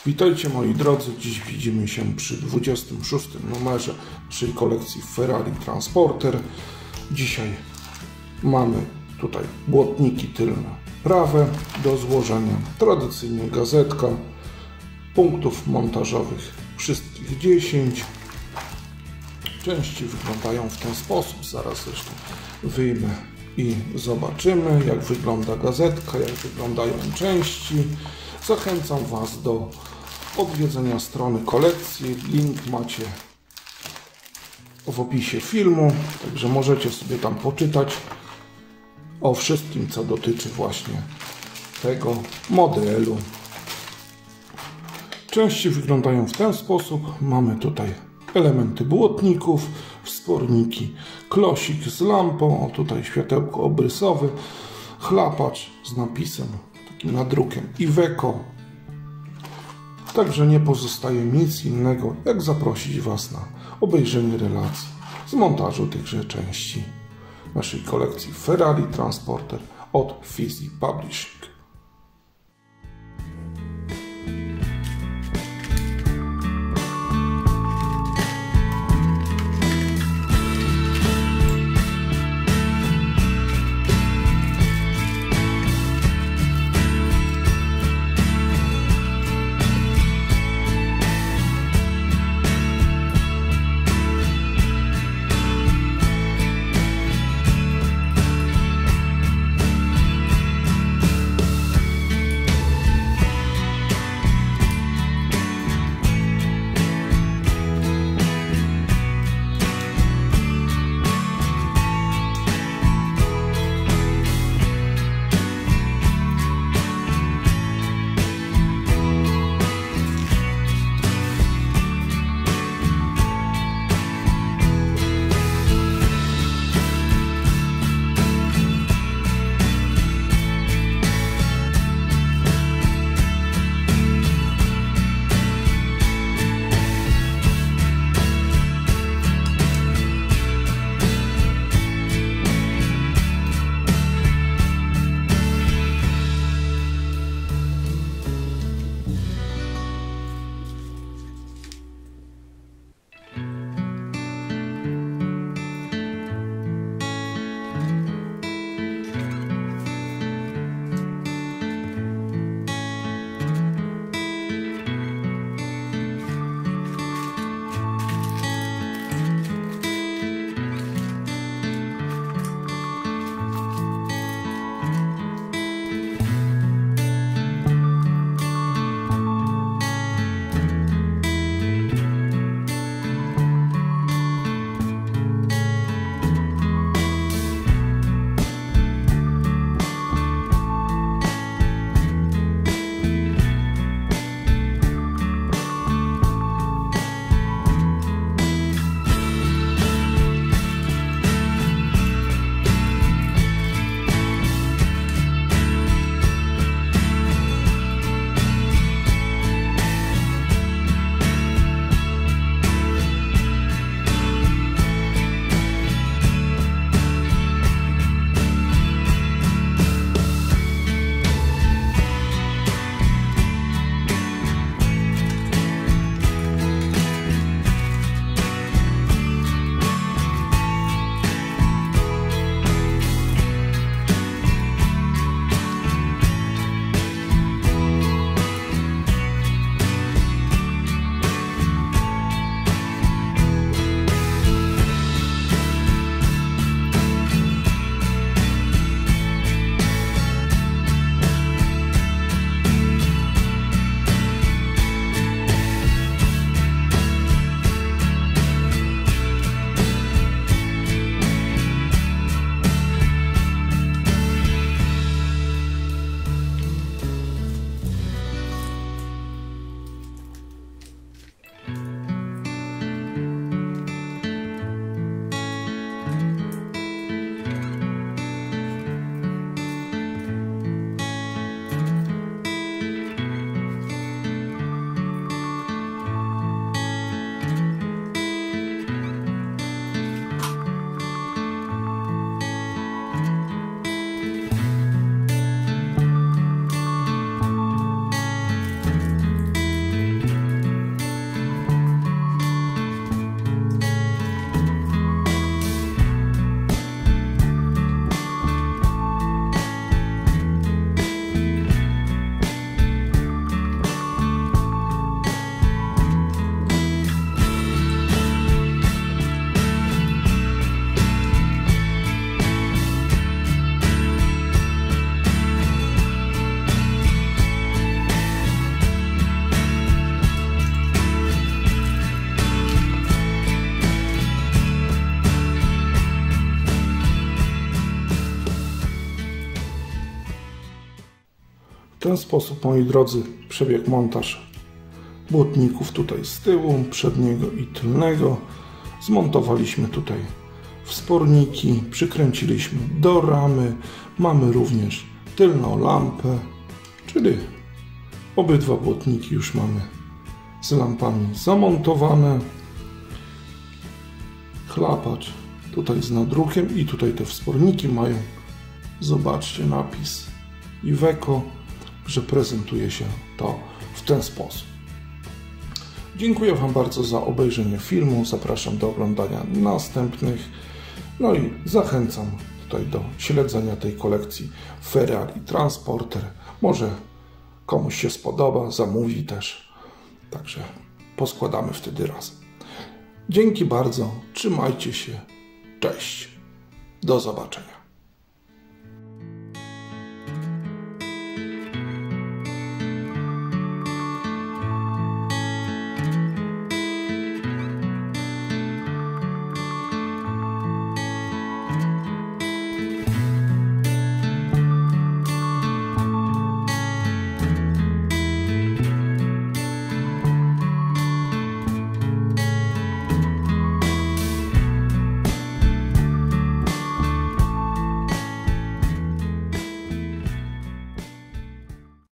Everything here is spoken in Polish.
Witajcie moi drodzy, dziś widzimy się przy 26 numerze naszej kolekcji Ferrari Transporter. Dzisiaj mamy tutaj błotniki tylne prawe do złożenia, tradycyjnie gazetka, punktów montażowych wszystkich 10. Części wyglądają w ten sposób, zaraz zresztą wyjmę i zobaczymy, jak wygląda gazetka, jak wyglądają części. Zachęcam Was do odwiedzenia strony kolekcji. Link macie w opisie filmu, także możecie sobie tam poczytać o wszystkim, co dotyczy właśnie tego modelu. Części wyglądają w ten sposób. Mamy tutaj elementy błotników, wsporniki, klosik z lampą, o tutaj światełko obrysowe, chlapacz z napisem, takim nadrukiem Iveco. Także nie pozostaje nic innego, jak zaprosić Was na obejrzenie relacji z montażu tychże części naszej kolekcji Ferrari Transporter od Fizi Publishing. ten sposób, moi drodzy, przebiegł montaż błotników tutaj z tyłu, przedniego i tylnego. Zmontowaliśmy tutaj wsporniki, przykręciliśmy do ramy. Mamy również tylną lampę, czyli obydwa błotniki już mamy z lampami zamontowane. Chlapacz tutaj z nadrukiem i tutaj te wsporniki mają, zobaczcie, napis Iveco, że prezentuje się to w ten sposób. Dziękuję Wam bardzo za obejrzenie filmu, zapraszam do oglądania następnych, no i zachęcam tutaj do śledzenia tej kolekcji Ferrari Transporter. Może komuś się spodoba, zamówi też, także poskładamy wtedy razem. Dzięki bardzo, trzymajcie się, cześć, do zobaczenia.